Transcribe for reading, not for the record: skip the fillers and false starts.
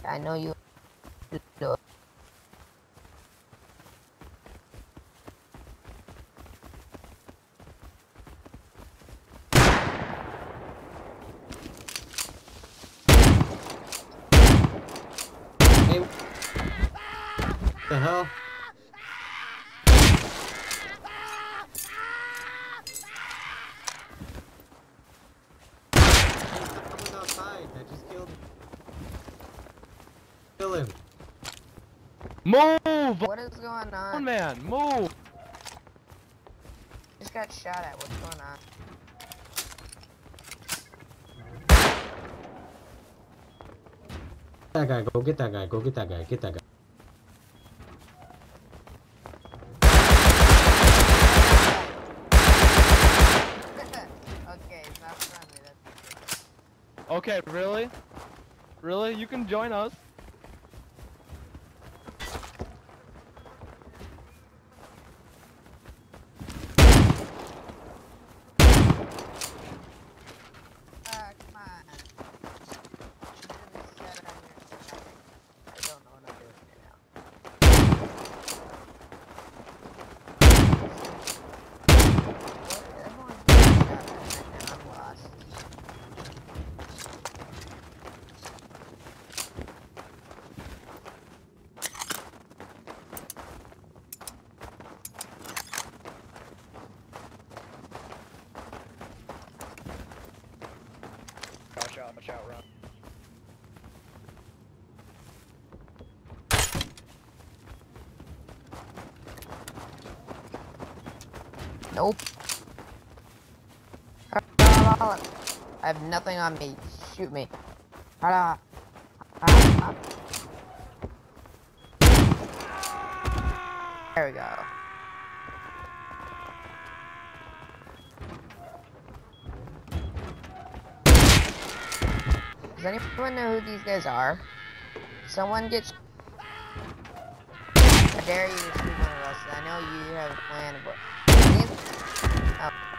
I know you. Hey, what the hell? Someone's outside. I just killed him. Kill him. Move! What is going on? Man, move! Just got shot at. What's going on? That guy. Go get that guy. Go get that guy. Get that guy. Okay, it's not friendly. That's Okay, really? Really? You can join us. come on. I don't know what I'm doing here now. Everyone's getting shot at right now. I'm lost. Watch out, run. Nope. I have nothing on me. Shoot me. There we go. Does anyone know who these guys are? Someone gets. I dare you to shoot one of us. I know you have a plan, but. Oh.